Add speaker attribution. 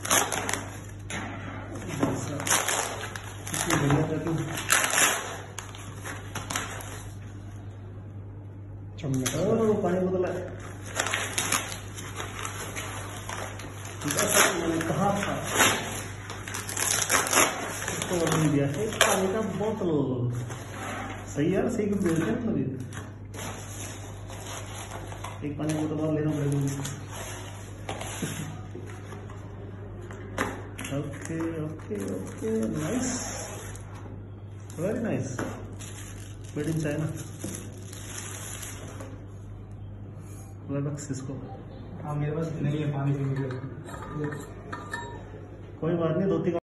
Speaker 1: पानी बोतल है, मैंने कहा था उसको नहीं दिया। एक पानी का बोतल सही यार, सही कुछ देते हैं मतलब। एक पानी बोतल और लेना पड़ेगा। Okay okay okay, nice, very nice, made in China. इसको
Speaker 2: हाँ मेरे पास नहीं है पानी पीने के लिए।
Speaker 1: कोई बात नहीं, 2-3